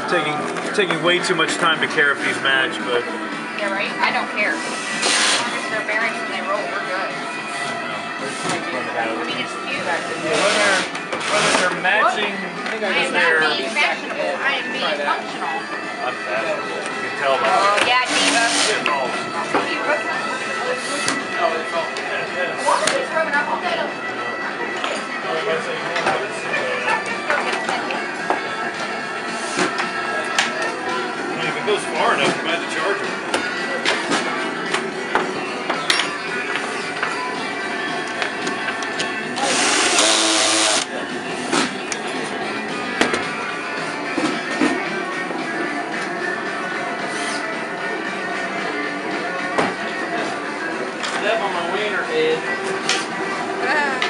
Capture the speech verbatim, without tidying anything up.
taking taking way too much time to care if these match, but yeah, right. I don't care. As long as they're bearings when they roll, we're good. I mean, it's cute. Whether whether they're matching, I am not being fashionable. I am being functional. I'm fashionable. You can tell by Oh yeah, Diva. it rolls. Diva. No, it's all. Why are they throwing up all day? If it goes far enough, you might have to charge it. Step on my wiener head.